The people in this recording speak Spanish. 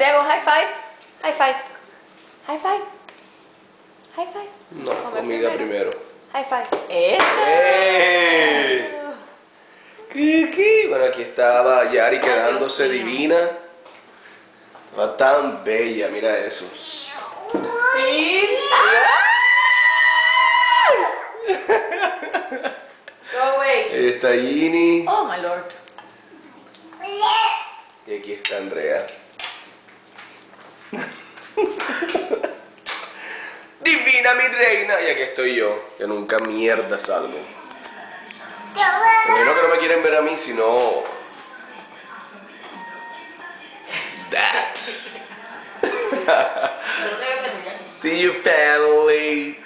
Santiago, high five. High five. High five. High five. No, comida primero. High five. ¡Eso! ¡Eh! Kiki. Bueno, aquí estaba Yari quedándose Dios mío. divina. Va tan bella, mira eso. Go away. Ahí está Ginny. Oh, my lord. Y aquí está Andrea. Divina mi reina. Y aquí estoy yo, que nunca mierda salgo. Primero que no me quieren ver a mí, sino... That. See you, family.